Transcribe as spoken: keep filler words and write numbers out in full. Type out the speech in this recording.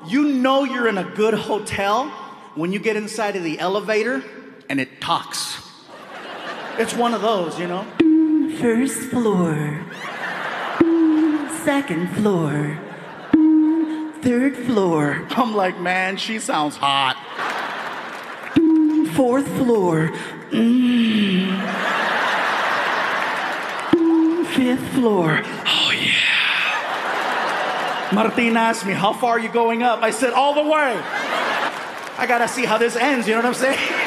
You know you're in a good hotel when you get inside of the elevator and it talks. It's one of those, you know? First floor. Second floor. Third floor. I'm like, man, she sounds hot. Fourth floor. Mm. Fifth floor. Oh, yeah. Martina asked me, how far are you going up? I said, all the way. I gotta see how this ends, you know what I'm saying?